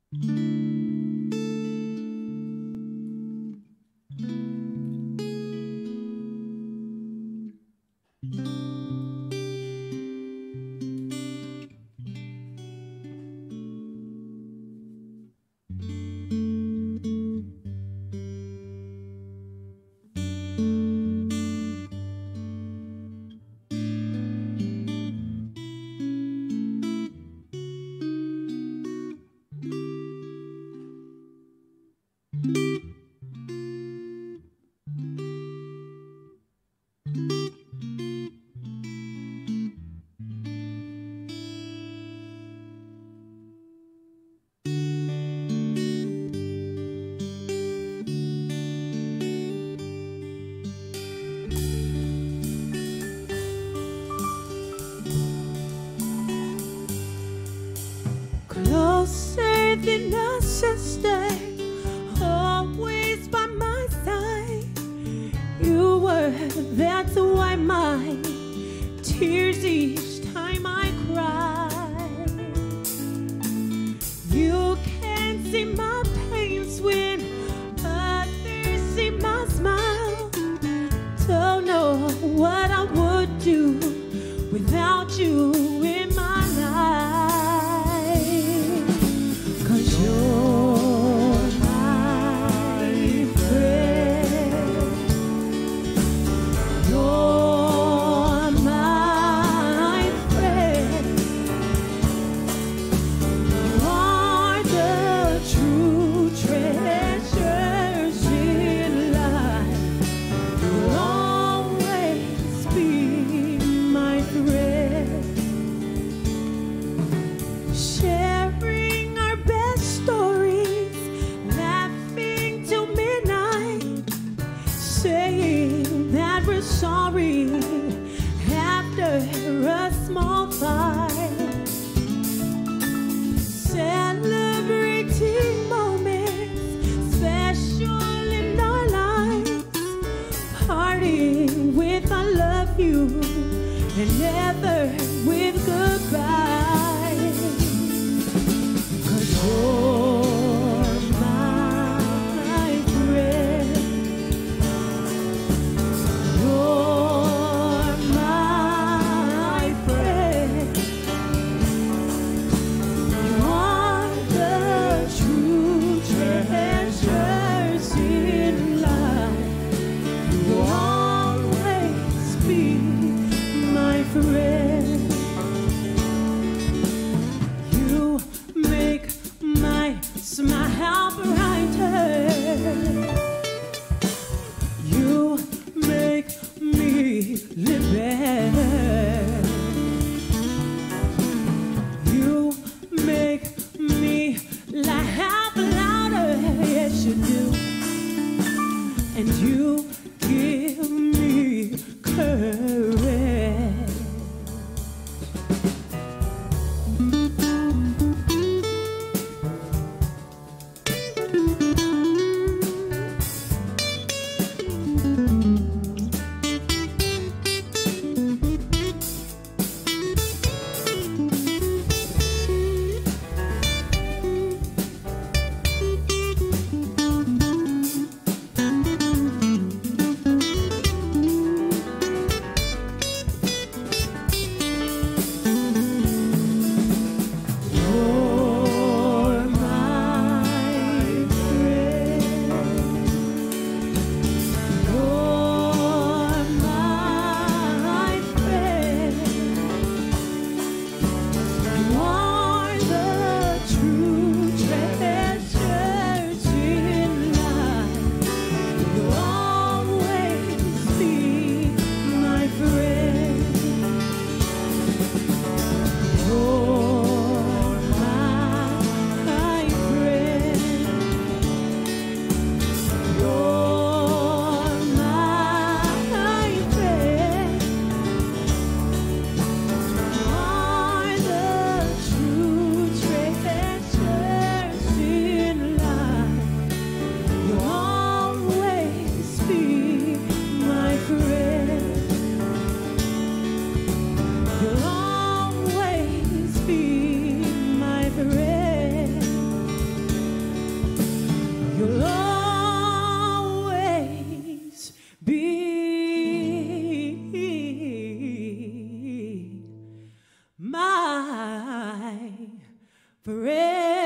Closer than a sister, always by my side. You were there to wipe my tears each time I cry. You can't see my pains when others see my smile. Don't know what I would do without you in my life. You're my friend. You're my friend. You are the true treasures in life. You'll always be my friend. Sharing our best stories, laughing till midnight, saying that we're sorry after a small fight, celebrating moments special in our lives, parting with I love you and never with goodbye. You're my friend. You're my friend. You are the true treasures in life. You'll always be my friend. You make my smile brighter. You make me live better. You make me laugh louder. Yes, you do. And you give me courage. forever.